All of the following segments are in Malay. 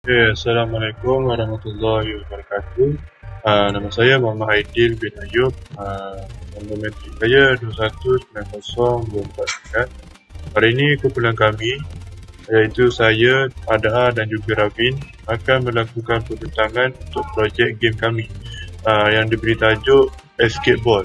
Assalamualaikum warahmatullahi wabarakatuh. Nama saya Muhammad Aidil bin Ayub. Nombor metrik saya 219024. Hari ini kumpulan kami, iaitu saya, Adha dan juga Ravin, akan melakukan pembintangan untuk projek game kami yang diberi tajuk Escape Ball.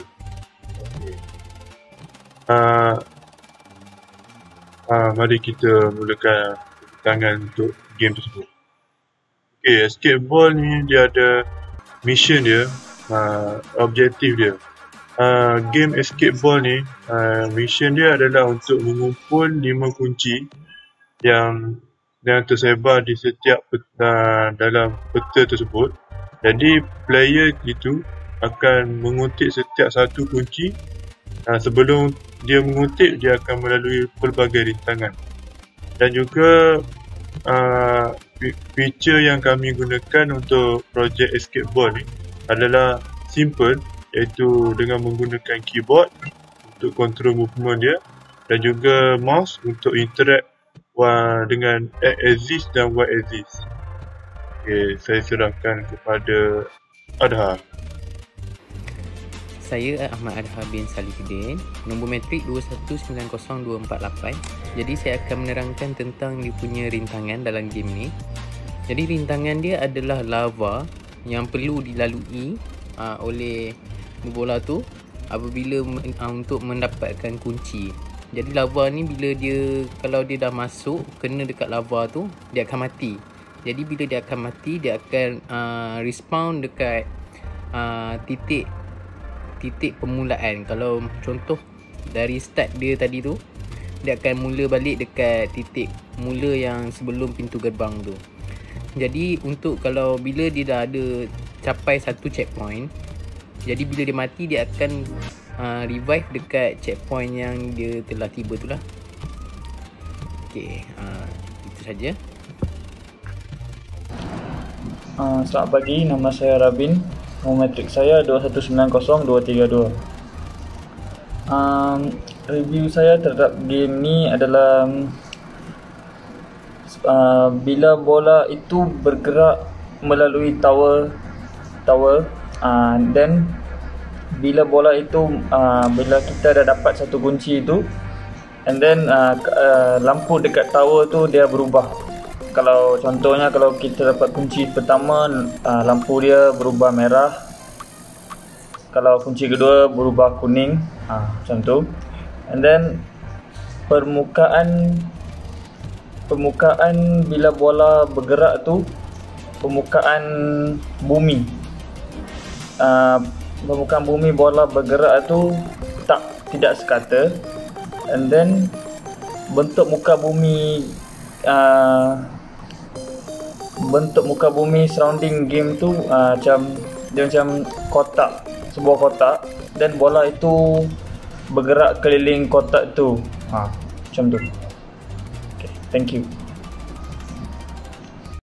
Mari kita mulakan pembintangan untuk game tersebut. Escape Ball ni dia ada mission dia, objektif dia. Game Escape Ball ni, mission dia adalah untuk mengumpul 5 kunci yang tersebar di setiap dalam peta tersebut. Jadi player itu akan mengutip setiap satu kunci. Sebelum dia mengutip, dia akan melalui pelbagai rintangan. Dan juga feature yang kami gunakan untuk projek Escape Ball ni adalah simple, iaitu dengan menggunakan keyboard untuk control movement dia dan juga mouse untuk interact dengan X-axis dan Y-axis. Saya serahkan kepada Adha. Saya Ahmad Adha bin Salihuddin, nombor metrik 21902448. Jadi saya akan menerangkan tentang dia punya rintangan dalam game ni. Jadi rintangan dia adalah lava yang perlu dilalui oleh bola tu apabila untuk mendapatkan kunci. Jadi lava ni kalau dia dah masuk kena dekat lava tu, dia akan mati. Jadi bila dia akan mati, dia akan respawn dekat titik permulaan. Kalau contoh dari start dia tadi tu, dia akan mula balik dekat titik mula yang sebelum pintu gerbang tu. Jadi kalau bila dia dah ada capai satu checkpoint, jadi bila dia mati, dia akan revive dekat checkpoint yang dia telah tiba tu lah. Itu saja. Selamat pagi, nama saya Ravin. Nombor metrik saya 2190-232. Review saya terhadap game ni adalah bila bola itu bergerak melalui tower, dan bila bola itu bila kita dah dapat satu kunci itu, and then lampu dekat tower tu dia berubah. Kalau contohnya kalau kita dapat kunci pertama, lampu dia berubah merah. Kalau kunci kedua berubah kuning, macam tu. And then permukaan bila bola bergerak tu, permukaan bumi. Permukaan bumi bola bergerak tu tidak sekata. And then bentuk muka bumi surrounding game tu dia macam kotak, sebuah kotak, dan bola itu bergerak keliling kotak tu. Macam tu. Okay, thank you.